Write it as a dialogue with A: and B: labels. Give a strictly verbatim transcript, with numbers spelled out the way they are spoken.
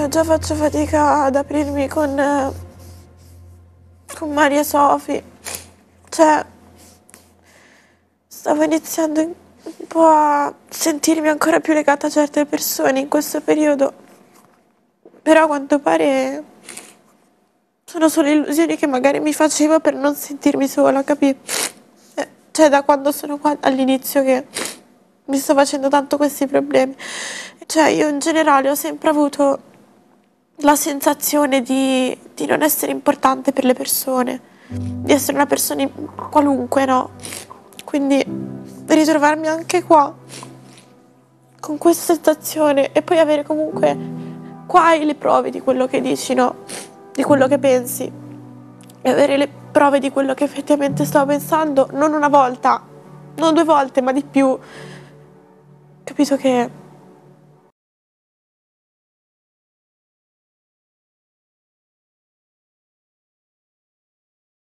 A: io già faccio fatica ad aprirmi con, eh, con Maria Sofi. Cioè, stavo iniziando un po' a sentirmi ancora più legata a certe persone in questo periodo. Però a quanto pare sono solo illusioni che magari mi facevo per non sentirmi sola, capì? Eh, cioè, da quando sono qua all'inizio che mi sto facendo tanto questi problemi. Cioè, io in generale ho sempre avuto la sensazione di, di non essere importante per le persone, di essere una persona in- qualunque, no? Quindi ritrovarmi anche qua con questa sensazione e poi avere comunque qua hai le prove di quello che dici, no? Di quello che pensi e avere le prove di quello che effettivamente stavo pensando, non una volta, non due volte, ma di più. Capito che